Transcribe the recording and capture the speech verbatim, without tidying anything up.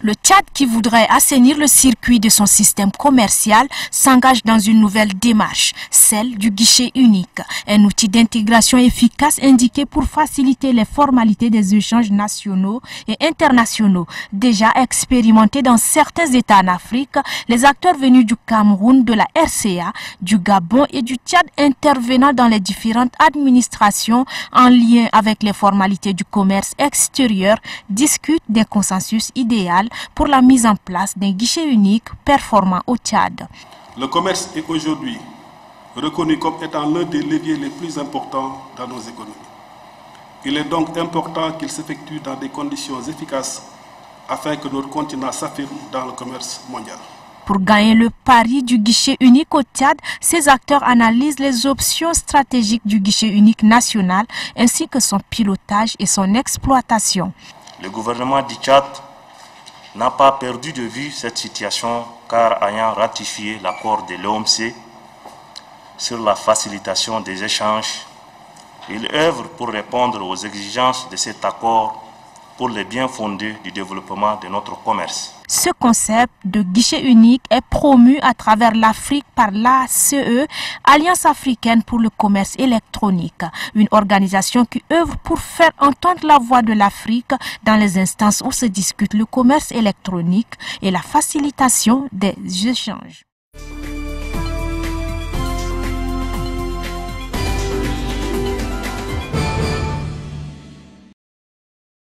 Le Tchad, qui voudrait assainir le circuit de son système commercial, s'engage dans une nouvelle démarche, celle du guichet unique, un outil d'intégration efficace indiqué pour faciliter les formalités des échanges nationaux et internationaux. Déjà expérimenté dans certains États en Afrique, les acteurs venus du Cameroun, de la R C A, du Gabon et du Tchad intervenant dans les différentes administrations en lien avec les formalités du commerce extérieur discutent d'un consensus idéal pour la mise en place d'un guichet unique performant au Tchad. Le commerce est aujourd'hui reconnu comme étant l'un des leviers les plus importants dans nos économies. Il est donc important qu'il s'effectue dans des conditions efficaces afin que notre continent s'affirme dans le commerce mondial. Pour gagner le pari du guichet unique au Tchad, ces acteurs analysent les options stratégiques du guichet unique national ainsi que son pilotage et son exploitation. Le gouvernement du Tchad n'a pas perdu de vue cette situation car ayant ratifié l'accord de l'O M C sur la facilitation des échanges, il œuvre pour répondre aux exigences de cet accord pour le bien fondé du développement de notre commerce. Ce concept de guichet unique est promu à travers l'Afrique par l'A C E, Alliance africaine pour le commerce électronique, une organisation qui œuvre pour faire entendre la voix de l'Afrique dans les instances où se discute le commerce électronique et la facilitation des échanges.